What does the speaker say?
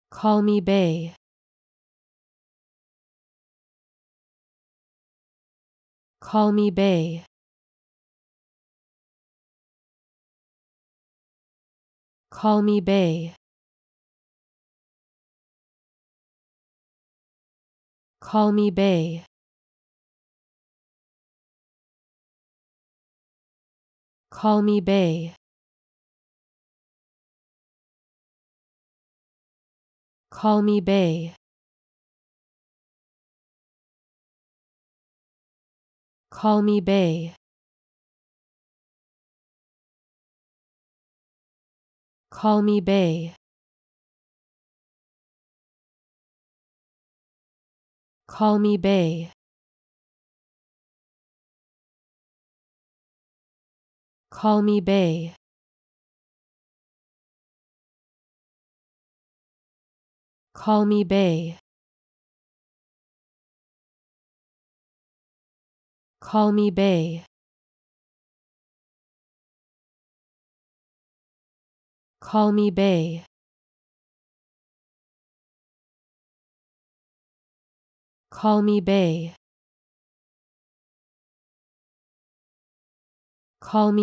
Call me Bae. Call me Bae. Call me Bae. Call me Bae. Call me Bae. Call me Bae. Call me Bae. Call me Bae. Call me Bae. Call me Bae. Call me Bae. Call me Bae. Call me Bae. Call me Bae. Call me